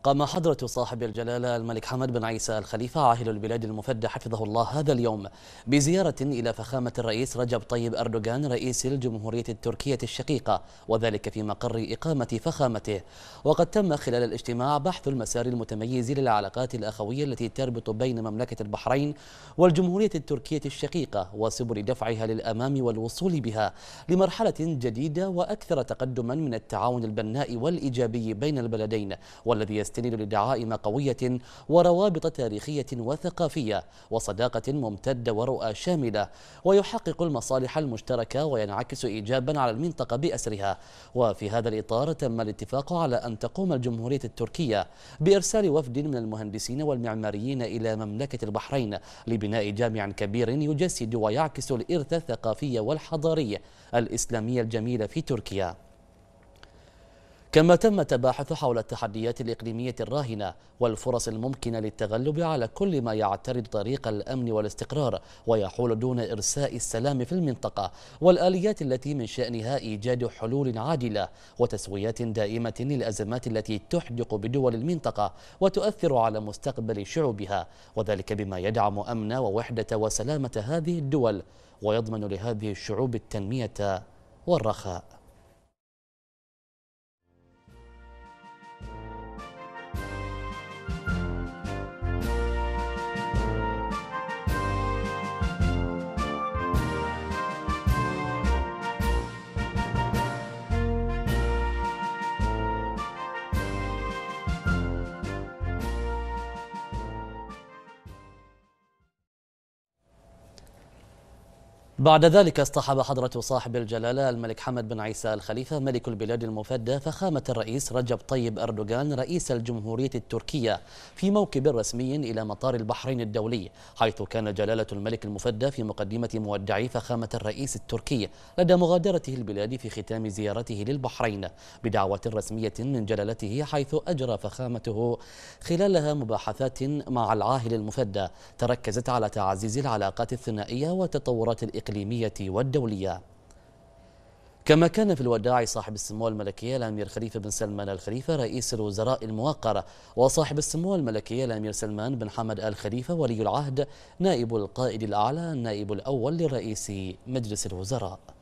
قام حضرة صاحب الجلالة الملك حمد بن عيسى الخليفة عاهل البلاد المفدى حفظه الله هذا اليوم بزيارة إلى فخامة الرئيس رجب طيب أردوغان رئيس الجمهورية التركية الشقيقة، وذلك في مقر إقامة فخامته. وقد تم خلال الاجتماع بحث المسار المتميز للعلاقات الأخوية التي تربط بين مملكة البحرين والجمهورية التركية الشقيقة وسبل دفعها للأمام والوصول بها لمرحلة جديدة وأكثر تقدما من التعاون البناء والإيجابي بين البلدين، والذي يستند لدعائم قوية وروابط تاريخية وثقافية وصداقة ممتدة ورؤى شاملة، ويحقق المصالح المشتركة وينعكس إيجابا على المنطقة بأسرها. وفي هذا الإطار تم الاتفاق على أن تقوم الجمهورية التركية بإرسال وفد من المهندسين والمعماريين إلى مملكة البحرين لبناء جامع كبير يجسد ويعكس الإرث الثقافي والحضاري الإسلامي الجميل في تركيا. كما تم التباحث حول التحديات الإقليمية الراهنة والفرص الممكنة للتغلب على كل ما يعترض طريق الأمن والاستقرار ويحول دون إرساء السلام في المنطقة، والآليات التي من شأنها إيجاد حلول عادلة وتسويات دائمة للأزمات التي تحدق بدول المنطقة وتؤثر على مستقبل شعوبها، وذلك بما يدعم أمن ووحدة وسلامة هذه الدول ويضمن لهذه الشعوب التنمية والرخاء. بعد ذلك اصطحب حضرة صاحب الجلالة الملك حمد بن عيسى الخليفة ملك البلاد المفدى فخامة الرئيس رجب طيب أردوغان رئيس الجمهورية التركية في موكب رسمي إلى مطار البحرين الدولي، حيث كان جلالة الملك المفدى في مقدمة مودعي فخامة الرئيس التركي لدى مغادرته البلاد في ختام زيارته للبحرين بدعوة رسمية من جلالته، حيث أجرى فخامته خلالها مباحثات مع العاهل المفدى تركزت على تعزيز العلاقات الثنائية والتطورات الإقليمية والدولية. كما كان في الوداع صاحب السمو الملكية الأمير خليفة بن سلمان الخليفة رئيس الوزراء الموقر، وصاحب السمو الملكية الأمير سلمان بن حمد الخليفة ولي العهد نائب القائد الأعلى النائب الأول لرئيس مجلس الوزراء.